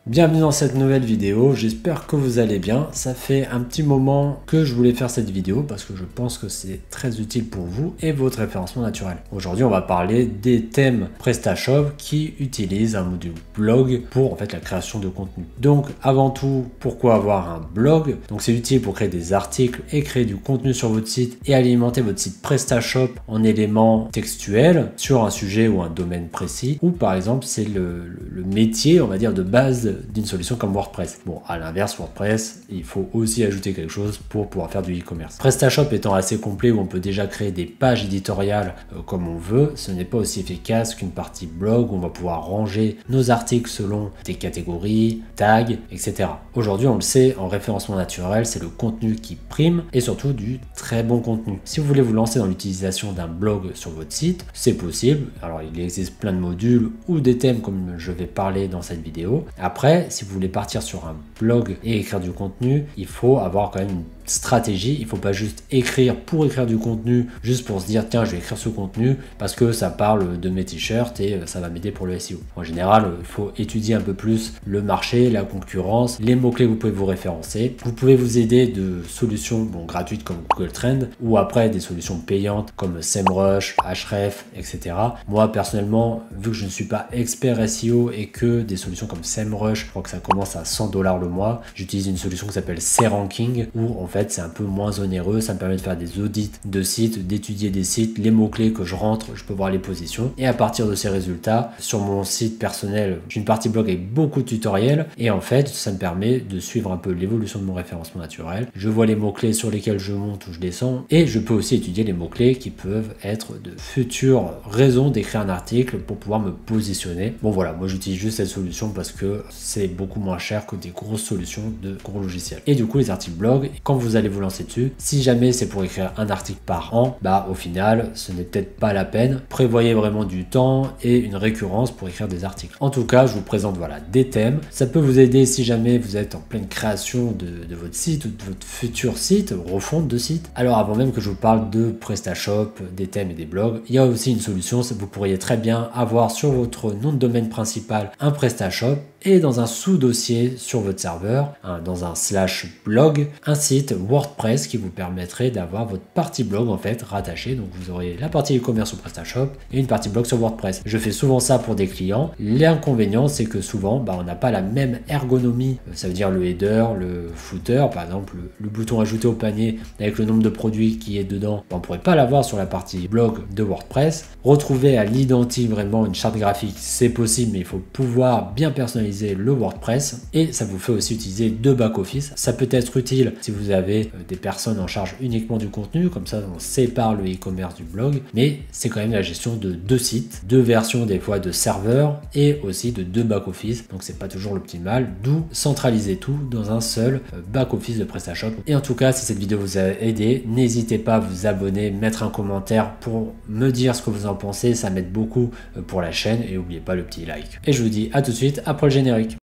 Bienvenue dans cette nouvelle vidéo, j'espère que vous allez bien. Ça fait un petit moment que je voulais faire cette vidéo parce que je pense que c'est très utile pour vous et votre référencement naturel. Aujourd'hui, on va parler des thèmes PrestaShop qui utilisent un module blog pour la création de contenu. Donc avant tout, pourquoi avoir un blog? Donc c'est utile pour créer des articles et créer du contenu sur votre site et alimenter votre site PrestaShop en éléments textuels sur un sujet ou un domaine précis, ou par exemple c'est le métier, on va dire, de base d'une solution comme WordPress. Bon, à l'inverse, WordPress, il faut aussi ajouter quelque chose pour pouvoir faire du e-commerce. PrestaShop étant assez complet où on peut déjà créer des pages éditoriales comme on veut, ce n'est pas aussi efficace qu'une partie blog où on va pouvoir ranger nos articles selon des catégories, tags, etc. Aujourd'hui, on le sait, en référencement naturel, c'est le contenu qui prime et surtout du très bon contenu. Si vous voulez vous lancer dans l'utilisation d'un blog sur votre site, c'est possible. Alors, il existe plein de modules ou des thèmes comme je vais parler dans cette vidéo. Après, si vous voulez partir sur un blog et écrire du contenu, il faut avoir quand même une stratégie. Il ne faut pas juste écrire pour écrire du contenu, juste pour se dire tiens, je vais écrire ce contenu parce que ça parle de mes t-shirts et ça va m'aider pour le SEO. En général, il faut étudier un peu plus le marché, la concurrence, les mots-clés que vous pouvez vous référencer. Vous pouvez vous aider de solutions gratuites comme Google Trends ou après des solutions payantes comme SEMrush, Ahrefs, etc. Moi, personnellement, vu que je ne suis pas expert SEO et que des solutions comme SEMrush, je crois que ça commence à 100 $ le mois, j'utilise une solution qui s'appelle SERanking où en fait c'est un peu moins onéreux, ça me permet de faire des audits de sites, d'étudier des sites, les mots-clés que je rentre, je peux voir les positions et à partir de ces résultats, sur mon site personnel, j'ai une partie blog avec beaucoup de tutoriels et en fait ça me permet de suivre un peu l'évolution de mon référencement naturel. Je vois les mots-clés sur lesquels je monte ou je descends et je peux aussi étudier les mots-clés qui peuvent être de futures raisons d'écrire un article pour pouvoir me positionner. Bon voilà, moi j'utilise juste cette solution parce que c'est beaucoup moins cher que des grosses solutions de gros logiciels. Et du coup les articles blog, quand vous allez vous lancer dessus, si jamais c'est pour écrire un article par an, au final ce n'est peut-être pas la peine. Prévoyez vraiment du temps et une récurrence pour écrire des articles. En tout cas, je vous présente des thèmes. Ça peut vous aider si jamais vous êtes en pleine création de votre site ou de votre futur site, refonte de site. Alors avant même que je vous parle de PrestaShop, des thèmes et des blogs, il y a aussi une solution. Vous pourriez très bien avoir sur votre nom de domaine principal un PrestaShop et dans un sous-dossier sur votre serveur, dans un /blog, un site WordPress qui vous permettrait d'avoir votre partie blog rattachée. Donc vous aurez la partie e-commerce sur PrestaShop et une partie blog sur WordPress. Je fais souvent ça pour des clients. L'inconvénient, c'est que souvent, on n'a pas la même ergonomie. Ça veut dire le header, le footer, par exemple, le bouton ajouter au panier avec le nombre de produits qui est dedans. On ne pourrait pas l'avoir sur la partie blog de WordPress. Retrouver à l'identique vraiment une charte graphique, c'est possible, mais il faut pouvoir bien personnaliser le WordPress et ça vous fait aussi utiliser deux back-office. Ça peut être utile si vous avez des personnes en charge uniquement du contenu, comme ça on sépare le e-commerce du blog, mais c'est quand même la gestion de deux sites, deux versions des fois de serveurs et aussi de deux back-office, donc c'est pas toujours l'optimal, d'où centraliser tout dans un seul back-office de PrestaShop. Et en tout cas, si cette vidéo vous a aidé, n'hésitez pas à vous abonner, mettre un commentaire pour me dire ce que vous en pensez, ça m'aide beaucoup pour la chaîne et n'oubliez pas le petit like. Et je vous dis à tout de suite après le générique.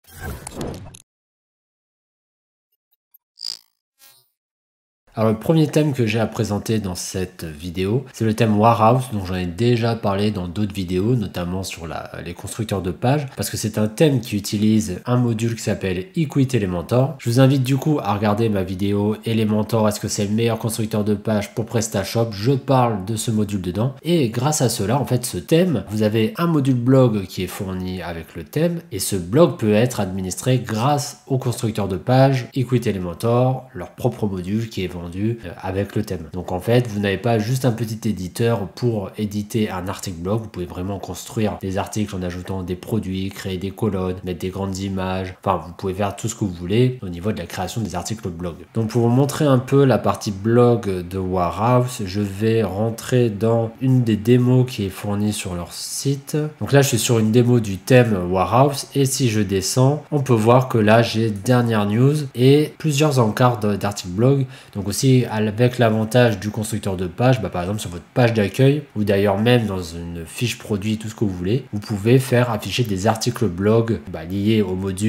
Alors le premier thème que j'ai à présenter dans cette vidéo, c'est le thème Warehouse dont j'en ai déjà parlé dans d'autres vidéos, notamment sur les constructeurs de pages, parce que c'est un thème qui utilise un module qui s'appelle Equate Elementor. Je vous invite du coup à regarder ma vidéo Elementor, est-ce que c'est le meilleur constructeur de pages pour PrestaShop? Je parle de ce module dedans et grâce à cela, ce thème, vous avez un module blog qui est fourni avec le thème et ce blog peut être administré grâce au constructeur de pages Equate Elementor, leur propre module qui est vendu avec le thème. Donc vous n'avez pas juste un petit éditeur pour éditer un article blog, vous pouvez vraiment construire des articles en ajoutant des produits, créer des colonnes, mettre des grandes images, vous pouvez faire tout ce que vous voulez au niveau de la création des articles blog. Donc pour vous montrer un peu la partie blog de Warehouse, je vais rentrer dans une des démos qui est fournie sur leur site. Donc là je suis sur une démo du thème Warehouse et si je descends, on peut voir que là j'ai dernière news et plusieurs encarts d'articles blog. Donc aussi avec l'avantage du constructeur de page, par exemple sur votre page d'accueil ou d'ailleurs même dans une fiche produit, tout ce que vous voulez, vous pouvez faire afficher des articles blog liés au module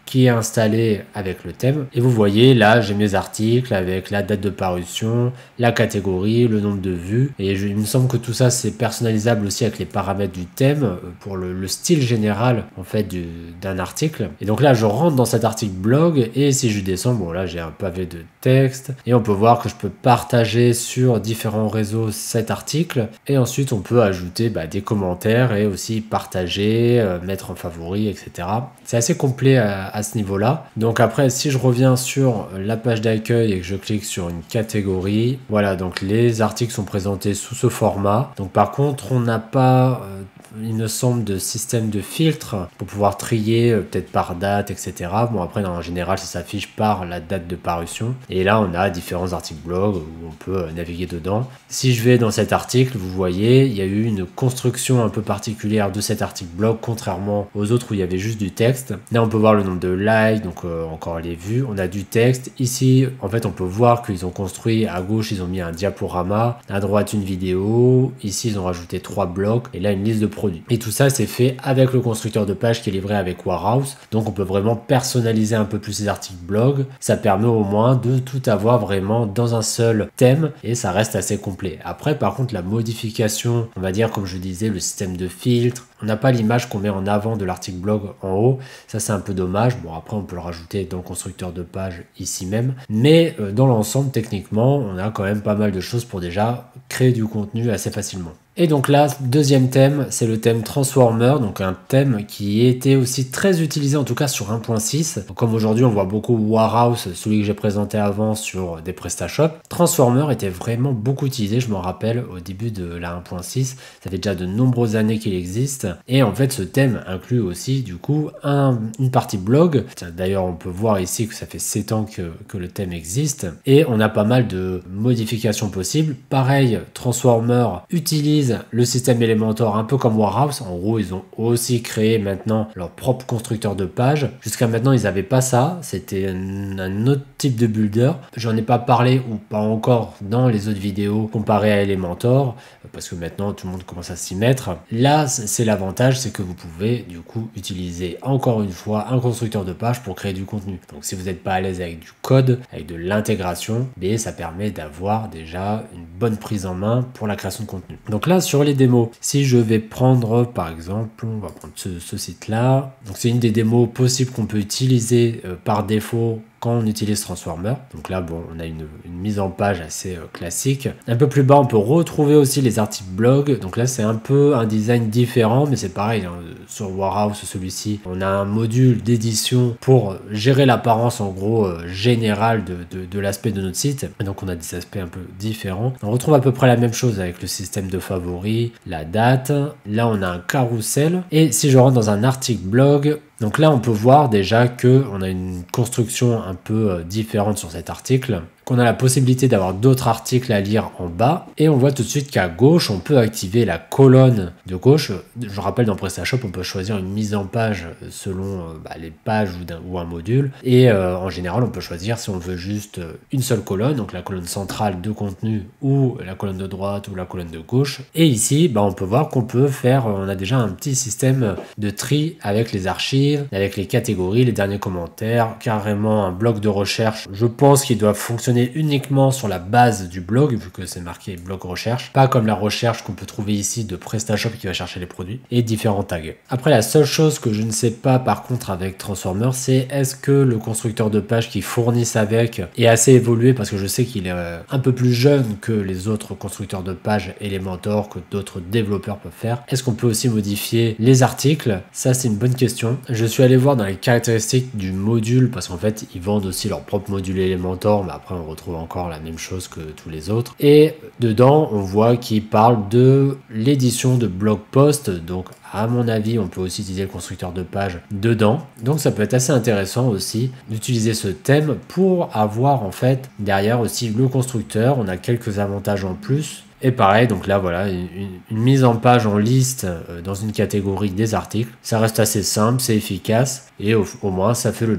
qui est installé avec le thème. Et vous voyez là, j'ai mes articles avec la date de parution, la catégorie, le nombre de vues. Et il me semble que tout ça c'est personnalisable aussi avec les paramètres du thème pour le style général en fait d'un article. Et donc là, je rentre dans cet article blog et si je descends, bon là j'ai un pavé de texte et on peut voir que je peux partager sur différents réseaux cet article et ensuite on peut ajouter des commentaires et aussi partager, mettre en favori, etc. C'est assez complet à ce niveau-là. Donc après, si je reviens sur la page d'accueil et que je clique sur une catégorie, voilà, donc les articles sont présentés sous ce format. Donc par contre, on n'a pas il me semble, de système de filtre pour pouvoir trier peut-être par date, etc. Bon, après, en général, ça s'affiche par la date de parution. Et là, on a différents articles blog où on peut naviguer dedans. Si je vais dans cet article, vous voyez, il y a eu une construction un peu particulière de cet article blog, contrairement aux autres où il y avait juste du texte. Là, on peut voir le nombre de likes, donc encore les vues. On a du texte. Ici, en fait, on peut voir qu'ils ont construit, à gauche, ils ont mis un diaporama, à droite, une vidéo. Ici, ils ont rajouté 3 blocs. Et là, une liste de produits. Et tout ça, c'est fait avec le constructeur de page qui est livré avec Warehouse. Donc, on peut vraiment personnaliser un peu plus ces articles blog. Ça permet au moins de tout avoir vraiment dans un seul thème et ça reste assez complet. Après, par contre, la modification, on va dire, comme je disais, le système de filtre, on n'a pas l'image qu'on met en avant de l'article blog en haut. Ça, c'est un peu dommage. Bon, après, on peut le rajouter dans le constructeur de page ici même. Mais dans l'ensemble, techniquement, on a quand même pas mal de choses pour déjà créer du contenu assez facilement. Et donc là, deuxième thème, c'est le thème Transformer, donc un thème qui était aussi très utilisé en tout cas sur 1.6. Comme aujourd'hui on voit beaucoup Warehouse, celui que j'ai présenté avant sur des PrestaShop, Transformer était vraiment beaucoup utilisé, je m'en rappelle au début de la 1.6, ça fait déjà de nombreuses années qu'il existe. Et en fait ce thème inclut aussi du coup une partie blog. D'ailleurs on peut voir ici que ça fait 7 ans que le thème existe. Et on a pas mal de modifications possibles. Pareil, Transformer utilise le système Elementor un peu comme Warehouse. En gros, ils ont aussi créé maintenant leur propre constructeur de page. Jusqu'à maintenant, ils n'avaient pas ça. C'était un autre type de builder. J'en ai pas parlé ou pas encore dans les autres vidéos comparé à Elementor parce que maintenant, tout le monde commence à s'y mettre. Là, c'est l'avantage, c'est que vous pouvez du coup utiliser encore une fois un constructeur de page pour créer du contenu. Donc, si vous n'êtes pas à l'aise avec du code, avec de l'intégration, ça permet d'avoir déjà une bonne prise en main pour la création de contenu. Donc là, sur les démos, si je vais prendre par exemple, on va prendre ce site là, donc c'est une des démos possibles qu'on peut utiliser par défaut quand on utilise Transformer. Donc là, bon, on a une mise en page assez classique. Un peu plus bas, on peut retrouver aussi les articles blog. Donc là, c'est un peu un design différent, mais c'est pareil. Sur Warehouse, celui-ci, on a un module d'édition pour gérer l'apparence en gros générale de l'aspect de notre site. Et donc on a des aspects un peu différents. On retrouve à peu près la même chose avec le système de favoris, la date. Là, on a un carrousel. Et si je rentre dans un article blog, donc là, on peut voir déjà qu'on a une construction un peu différente sur cet article, qu'on a la possibilité d'avoir d'autres articles à lire en bas, et on voit tout de suite qu'à gauche, on peut activer la colonne de gauche. Je rappelle, dans PrestaShop, on peut choisir une mise en page selon les pages ou un module, et en général, on peut choisir si on veut juste une seule colonne, donc la colonne centrale de contenu, ou la colonne de droite, ou la colonne de gauche. Et ici, on peut voir qu'on peut faire, on a déjà un petit système de tri avec les archives, avec les catégories, les derniers commentaires, carrément un bloc de recherche. Je pense qu'il doit fonctionner uniquement sur la base du blog, vu que c'est marqué blog recherche, pas comme la recherche qu'on peut trouver ici de PrestaShop qui va chercher les produits, et différents tags. Après, la seule chose que je ne sais pas par contre avec Transformer, c'est est-ce que le constructeur de page qu'ils fournissent avec est assez évolué, parce que je sais qu'il est un peu plus jeune que les autres constructeurs de pages Elementor, que d'autres développeurs peuvent faire. Est-ce qu'on peut aussi modifier les articles? Ça, c'est une bonne question. Je suis allé voir dans les caractéristiques du module, parce qu'en fait, ils vendent aussi leur propre module Elementor, mais après, on retrouve encore la même chose que tous les autres. Et dedans, on voit qu'il parle de l'édition de blog post. Donc, à mon avis, on peut aussi utiliser le constructeur de page dedans. Donc, ça peut être assez intéressant aussi d'utiliser ce thème pour avoir en fait derrière aussi le constructeur. On a quelques avantages en plus. Et pareil, donc là, voilà, une mise en page en liste dans une catégorie des articles. Ça reste assez simple, c'est efficace et au moins, ça fait le job.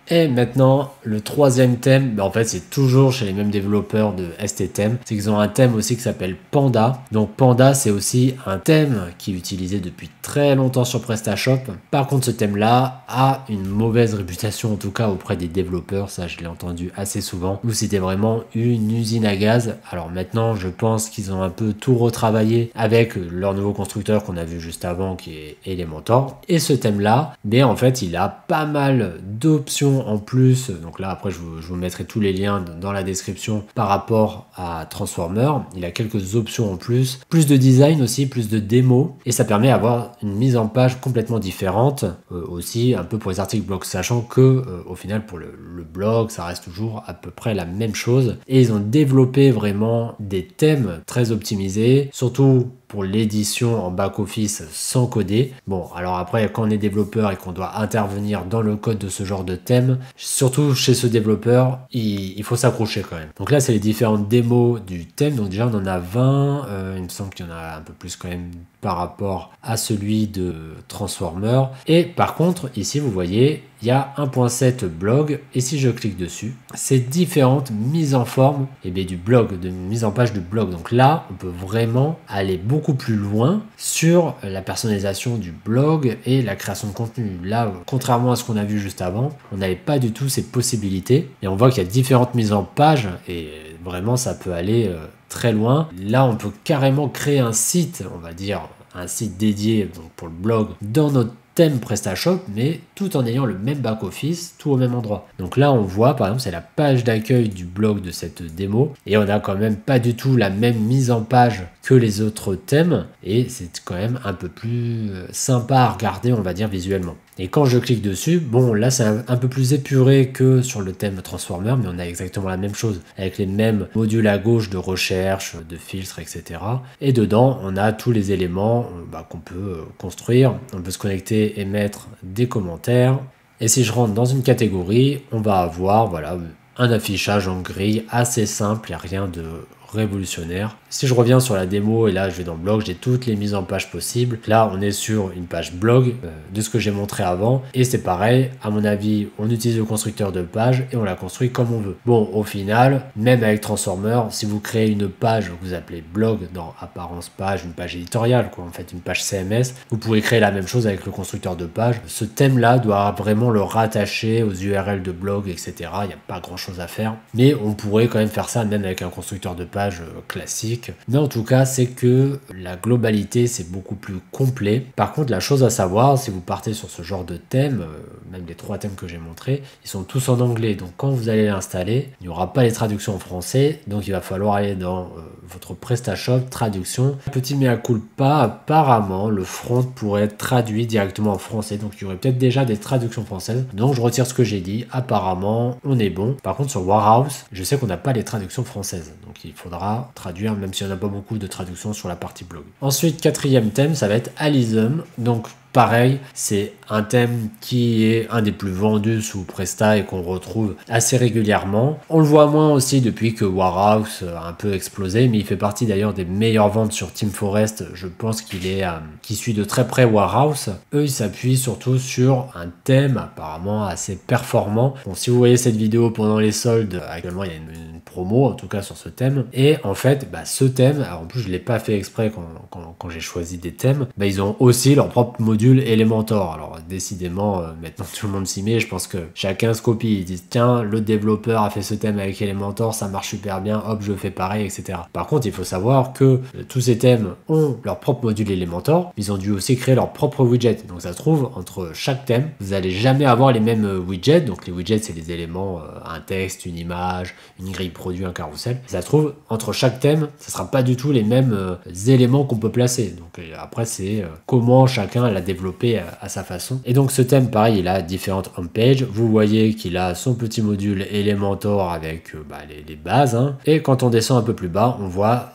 Et maintenant, le troisième thème, en fait, c'est toujours chez les mêmes développeurs de STTheme. C'est qu'ils ont un thème aussi qui s'appelle Panda. Donc Panda, c'est aussi un thème qui est utilisé depuis très longtemps sur PrestaShop. Par contre, ce thème-là a une mauvaise réputation, en tout cas auprès des développeurs. Ça, je l'ai entendu assez souvent, où c'était vraiment une usine à gaz. Alors maintenant, je pense qu'ils ont un peu tout retravaillé avec leur nouveau constructeur qu'on a vu juste avant, qui est Elementor. Et ce thème-là, mais en fait, il a pas mal d'options en plus. Donc là, après, je vous mettrai tous les liens dans la description par rapport à Transformer. Il a quelques options en plus de design aussi, plus de démos, et ça permet d'avoir une mise en page complètement différente, aussi un peu pour les articles blog, sachant que au final pour le blog, ça reste toujours à peu près la même chose. Et ils ont développé vraiment des thèmes très optimisés, surtout pour l'édition en back-office sans coder. Bon, alors après, quand on est développeur et qu'on doit intervenir dans le code de ce genre de thème, surtout chez ce développeur, il faut s'accrocher quand même. Donc là, c'est les différentes démos du thème. Donc déjà, on en a 20. Il me semble qu'il y en a un peu plus quand même par rapport à celui de Transformer. Et par contre, ici, vous voyez, il y a 1.7 blog, et si je clique dessus, c'est différentes mises en forme du blog, de mise en page du blog. Donc là, on peut vraiment aller beaucoup plus loin sur la personnalisation du blog et la création de contenu. Là, contrairement à ce qu'on a vu juste avant, on n'avait pas du tout ces possibilités, et on voit qu'il y a différentes mises en page, et vraiment, ça peut aller très loin. Là, on peut carrément créer un site, on va dire, un site dédié donc pour le blog dans notre thème PrestaShop, mais tout en ayant le même back-office, tout au même endroit. Donc là, on voit, par exemple, c'est la page d'accueil du blog de cette démo, et on n'a quand même pas du tout la même mise en page que les autres thèmes, et c'est quand même un peu plus sympa à regarder, on va dire, visuellement. Et quand je clique dessus, bon, là, c'est un peu plus épuré que sur le thème Transformer, mais on a exactement la même chose, avec les mêmes modules à gauche de recherche, de filtre, etc. Et dedans, on a tous les éléments qu'on peut construire. On peut se connecter et mettre des commentaires. Et si je rentre dans une catégorie, on va avoir, voilà, un affichage en grille assez simple, il n'y a rien de révolutionnaire. Si je reviens sur la démo, et là je vais dans blog, j'ai toutes les mises en page possibles. Là on est sur une page blog de ce que j'ai montré avant, et c'est pareil, à mon avis, on utilise le constructeur de page et on la construit comme on veut. Bon, au final, même avec Transformer, si vous créez une page que vous appelez blog dans apparence page, une page éditoriale, quoi, en fait une page CMS, vous pouvez créer la même chose avec le constructeur de page. Ce thème là doit vraiment le rattacher aux URL de blog, etc. Il n'y a pas grand chose à faire, mais on pourrait quand même faire ça même avec un constructeur de page classique. Mais en tout cas, c'est que la globalité, c'est beaucoup plus complet. Par contre, la chose à savoir, si vous partez sur ce genre de thème, même les 3 thèmes que j'ai montrés, ils sont tous en anglais. Donc quand vous allez l'installer, il n'y aura pas les traductions en français. Donc il va falloir aller dans votre PrestaShop, traduction. Petit mea culpa, apparemment, le front pourrait être traduit directement en français. Donc il y aurait peut-être déjà des traductions françaises. Donc je retire ce que j'ai dit. Apparemment, on est bon. Par contre, sur Warehouse, je sais qu'on n'a pas les traductions françaises. Donc il faudra traduire, même s'il n'y en a pas beaucoup de traductions sur la partie blog. Ensuite, 4e thème, ça va être Alism. Donc pareil, c'est un thème qui est un des plus vendus sous Presta et qu'on retrouve assez régulièrement. On le voit moins aussi depuis que Warehouse a un peu explosé, mais il fait partie d'ailleurs des meilleures ventes sur Team Forest. Je pense qu'il suit de très près Warehouse. Eux, ils s'appuient surtout sur un thème apparemment assez performant. Bon, si vous voyez cette vidéo pendant les soldes, actuellement il y a une promo en tout cas sur ce thème. Et en fait, ce thème, alors en plus je l'ai pas fait exprès quand j'ai choisi des thèmes, ils ont aussi leur propre module Elementor. Alors décidément, maintenant tout le monde s'y met, je pense que chacun se copie, ils disent tiens, le développeur a fait ce thème avec Elementor, ça marche super bien, hop, je fais pareil, etc. Par contre, il faut savoir que tous ces thèmes ont leur propre module Elementor, ils ont dû aussi créer leur propre widget. Donc ça se trouve, entre chaque thème, vous n'allez jamais avoir les mêmes widgets. Donc les widgets, c'est les éléments, un texte, une image, une grille produit, un carrousel. Ça se trouve, entre chaque thème, ça sera pas du tout les mêmes éléments qu'on peut placer. Donc après, c'est comment chacun l'a développé à sa façon. Et donc ce thème, pareil, il a différentes homepages. Vous voyez qu'il a son petit module Elementor avec les bases. Et quand on descend un peu plus bas, on voit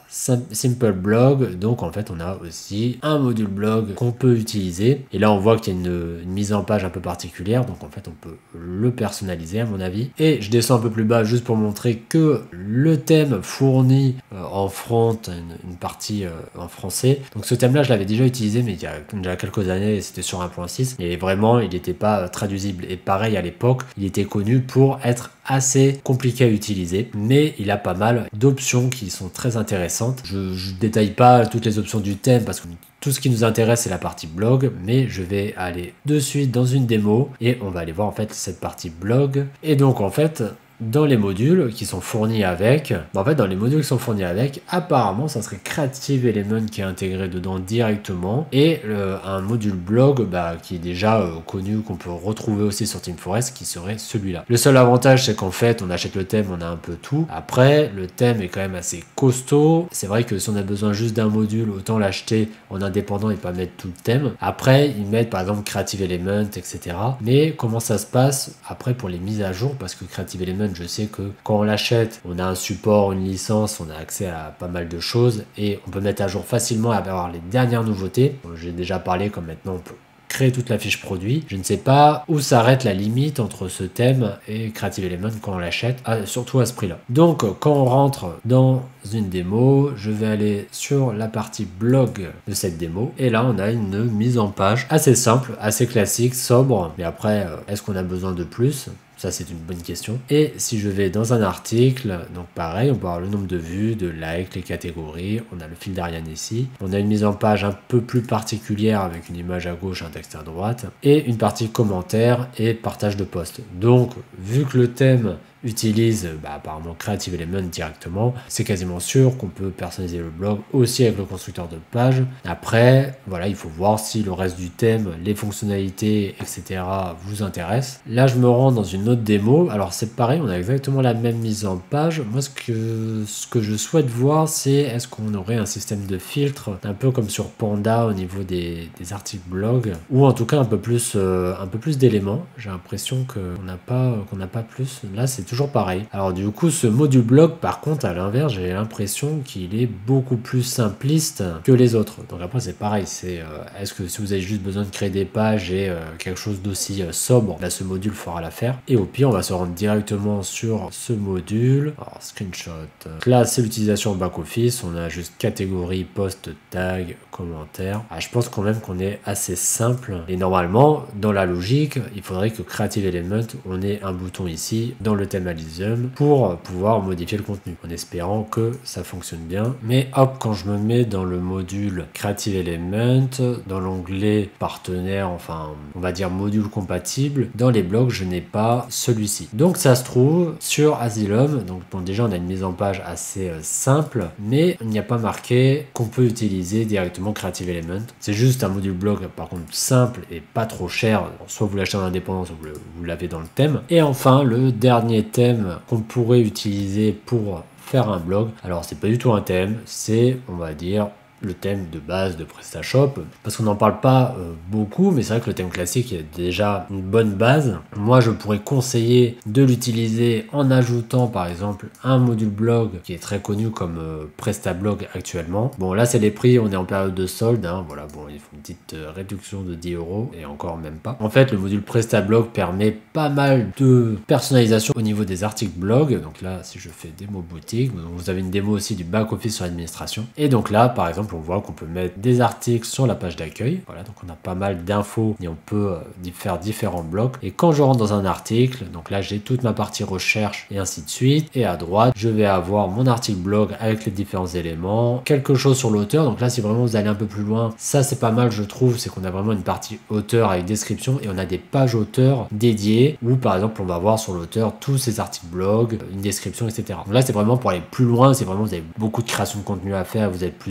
Simple Blog, donc en fait on a aussi un module blog qu'on peut utiliser. Et là on voit qu'il y a une mise en page un peu particulière, donc en fait on peut le personnaliser à mon avis. Et je descends un peu plus bas juste pour montrer que le thème fournit en front une partie en français. Donc ce thème là je l'avais déjà utilisé mais il y a déjà quelques années, c'était sur 1.6 et vraiment il n'était pas traduisible. Et pareil à l'époque, il était connu pour être assez compliqué à utiliser, mais il a pas mal d'options qui sont très intéressantes. Je détaille pas toutes les options du thème parce que tout ce qui nous intéresse c'est la partie blog, mais je vais aller de suite dans une démo et on va aller voir en fait cette partie blog. Et donc en fait dans les modules qui sont fournis avec, dans les modules qui sont fournis avec, apparemment ça serait Creative Element qui est intégré dedans directement et un module blog qui est déjà connu, qu'on peut retrouver aussi sur TeamForest, qui serait celui-là. Le seul avantage c'est qu'en fait on achète le thème, on a un peu tout. Après le thème est quand même assez costaud, c'est vrai que si on a besoin juste d'un module, autant l'acheter en indépendant et pas mettre tout le thème. Après ils mettent par exemple Creative Element, etc. Mais comment ça se passe après pour les mises à jour, parce que Creative Element, je sais que quand on l'achète, on a un support, une licence, on a accès à pas mal de choses et on peut mettre à jour facilement et avoir les dernières nouveautés. J'ai déjà parlé comme maintenant on peut créer toute la fiche produit. Je ne sais pas où s'arrête la limite entre ce thème et Creative Element quand on l'achète, surtout à ce prix-là. Donc quand on rentre dans une démo, je vais aller sur la partie blog de cette démo et là on a une mise en page assez simple, assez classique, sobre. Mais après, est-ce qu'on a besoin de plus ? Ça, c'est une bonne question. Et si je vais dans un article, donc pareil, on peut avoir le nombre de vues, de likes, les catégories. On a le fil d'Ariane ici. On a une mise en page un peu plus particulière avec une image à gauche, un texte à droite. Et une partie commentaires et partage de posts. Donc, vu que le thème utilise apparemment Creative Element directement, c'est quasiment sûr qu'on peut personnaliser le blog aussi avec le constructeur de page. Après, voilà, il faut voir si le reste du thème, les fonctionnalités, etc. vous intéressent. Là, je me rends dans une autre démo. Alors, c'est pareil, on a exactement la même mise en page. Moi, ce que je souhaite voir, c'est est-ce qu'on aurait un système de filtre, un peu comme sur Panda au niveau des articles blog, ou en tout cas un peu plus d'éléments. J'ai l'impression qu'on n'a pas plus. Là, c'est toujours pareil. Alors du coup, ce module blog, par contre, à l'inverse, j'ai l'impression qu'il est beaucoup plus simpliste que les autres. Donc après, c'est pareil. Est-ce que si vous avez juste besoin de créer des pages et quelque chose d'aussi sobre, ce module fera l'affaire. Et au pire, on va se rendre directement sur ce module. Alors, screenshot. Donc là, c'est l'utilisation en back-office. On a juste catégorie, post, tag, commentaire. Je pense quand même qu'on est assez simple. Et normalement, dans la logique, il faudrait que Creative Element, on ait un bouton ici dans le thème Elysium pour pouvoir modifier le contenu, en espérant que ça fonctionne bien. Mais hop, quand je me mets dans le module Creative Element, dans l'onglet partenaire, enfin on va dire module compatible, dans les blogs je n'ai pas celui-ci. Donc ça se trouve sur Asylum. Donc bon, déjà on a une mise en page assez simple, mais il n'y a pas marqué qu'on peut utiliser directement Creative Element. C'est juste un module blog par contre simple et pas trop cher. Soit vous l'achetez en indépendant, soit vous l'avez dans le thème. Et enfin le dernier thème qu'on pourrait utiliser pour faire un blog, alors c'est pas du tout un thème, c'est on va dire le thème de base de PrestaShop, parce qu'on n'en parle pas beaucoup, mais c'est vrai que le thème classique est déjà une bonne base. Moi je pourrais conseiller de l'utiliser en ajoutant par exemple un module blog qui est très connu comme PrestaBlog actuellement. Bon là c'est les prix, on est en période de solde, voilà, bon il faut une petite réduction de 10 € et encore même pas. En fait le module PrestaBlog permet pas mal de personnalisation au niveau des articles blog. Donc là si je fais démo boutique, donc vous avez une démo aussi du back office sur l'administration, et donc là par exemple on voit qu'on peut mettre des articles sur la page d'accueil. Voilà, donc on a pas mal d'infos et on peut faire différents blocs. Et quand je rentre dans un article, donc là j'ai toute ma partie recherche et ainsi de suite. Et à droite, je vais avoir mon article blog avec les différents éléments, quelque chose sur l'auteur. Donc là, si vraiment vous allez un peu plus loin, ça c'est pas mal, je trouve, c'est qu'on a vraiment une partie auteur avec description et on a des pages auteurs dédiées où par exemple on va voir sur l'auteur tous ses articles blog, une description, etc. Donc là, c'est vraiment pour aller plus loin. C'est vraiment, vous avez beaucoup de création de contenu à faire, vous êtes plusieurs aussi.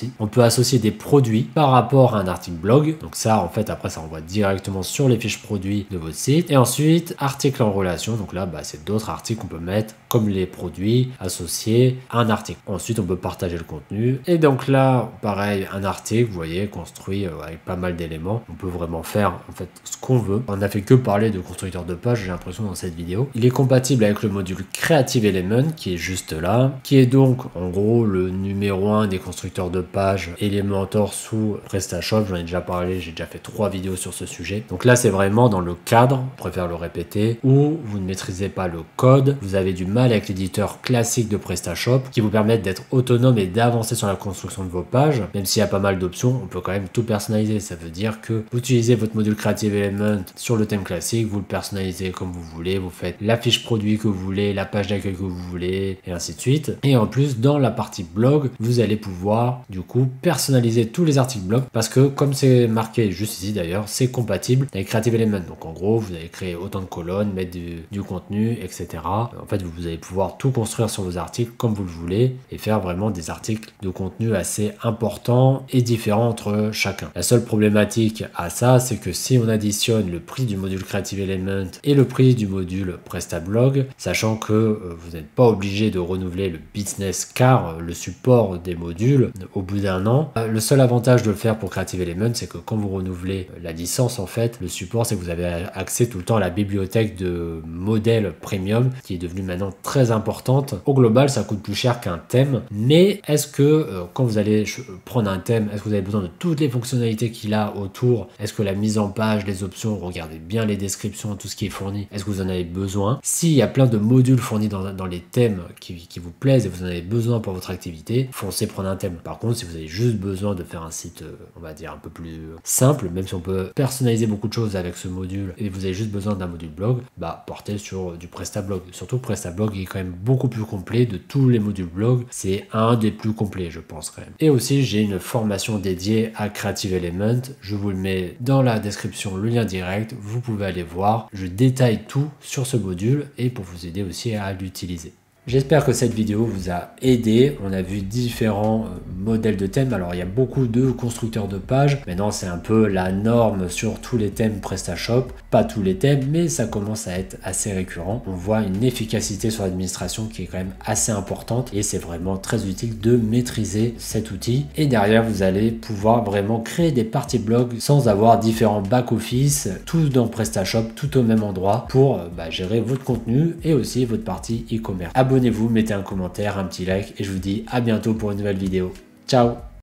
aussi. On peut associer des produits par rapport à un article blog. Donc ça, en fait, après, ça envoie directement sur les fiches produits de votre site. Et ensuite, article en relation. Donc là, c'est d'autres articles qu'on peut mettre comme les produits associés à un article. Ensuite, on peut partager le contenu. Et donc là, pareil, un article, vous voyez, construit avec pas mal d'éléments. On peut vraiment faire en fait ce qu'on veut. On n'a fait que parler de constructeur de page, j'ai l'impression, dans cette vidéo. Il est compatible avec le module Creative Element qui est juste là, qui est donc en gros le numéro 1 des constructeurs de pages Elementor sous PrestaShop. J'en ai déjà parlé, j'ai déjà fait 3 vidéos sur ce sujet. Donc là, c'est vraiment dans le cadre, je préfère le répéter, où vous ne maîtrisez pas le code, vous avez du mal avec l'éditeur classique de PrestaShop qui vous permettent d'être autonome et d'avancer sur la construction de vos pages. Même s'il y a pas mal d'options, on peut quand même tout personnaliser. Ça veut dire que vous utilisez votre module Creative Element sur le thème classique, vous le personnalisez comme vous voulez, vous faites la fiche produit que vous voulez, la page d'accueil que vous voulez, et ainsi de suite. Et en plus, dans la partie blog, vous allez pouvoir du coup personnaliser tous les articles blog parce que comme c'est marqué juste ici d'ailleurs, c'est compatible avec Creative Element. Donc en gros, vous allez créer autant de colonnes, mettre du contenu, etc. En fait, vous allez pouvoir tout construire sur vos articles comme vous le voulez et faire vraiment des articles de contenu assez importants et différents entre chacun. La seule problématique à ça, c'est que si on additionne le prix du module Creative Element et le prix du module PrestaBlog, sachant que vous n'êtes pas obligé de renouveler le business car le support des modules au bout d'un an, le seul avantage de le faire pour Creative Element, c'est que quand vous renouvelez la licence, en fait, le support, c'est que vous avez accès tout le temps à la bibliothèque de modèles premium qui est devenue maintenant très importante. Au global, ça coûte plus cher qu'un thème, mais est-ce que quand vous allez prendre un thème, est-ce que vous avez besoin de toutes les fonctionnalités qu'il a autour? Est-ce que la mise en page, les options, regardez bien les descriptions, tout ce qui est fourni, est-ce que vous en avez besoin? S'il y a plein de modules fournis dans les thèmes qui vous plaisent et vous en avez besoin pour votre activité, foncez prendre un thème. Par contre, si vous avez juste besoin de faire un site, on va dire un peu plus simple, même si on peut personnaliser beaucoup de choses avec ce module et vous avez juste besoin d'un module blog, portez sur du PrestaBlog. Surtout PrestaBlog est quand même beaucoup plus complet de tous les modules blog. C'est un des plus complets, je pense quand même. Et aussi, j'ai une formation dédiée à Creative Element. Je vous le mets dans la description, le lien direct. Vous pouvez aller voir. Je détaille tout sur ce module et pour vous aider aussi à l'utiliser. J'espère que cette vidéo vous a aidé. On a vu différents modèles de thèmes. Alors il y a beaucoup de constructeurs de pages. Maintenant c'est un peu la norme sur tous les thèmes PrestaShop. Pas tous les thèmes, mais ça commence à être assez récurrent. On voit une efficacité sur l'administration qui est quand même assez importante et c'est vraiment très utile de maîtriser cet outil. Et derrière vous allez pouvoir vraiment créer des parties blog sans avoir différents back-office, tous dans PrestaShop, tout au même endroit pour gérer votre contenu et aussi votre partie e-commerce. Abonnez-vous, mettez un commentaire, un petit like et je vous dis à bientôt pour une nouvelle vidéo. Ciao!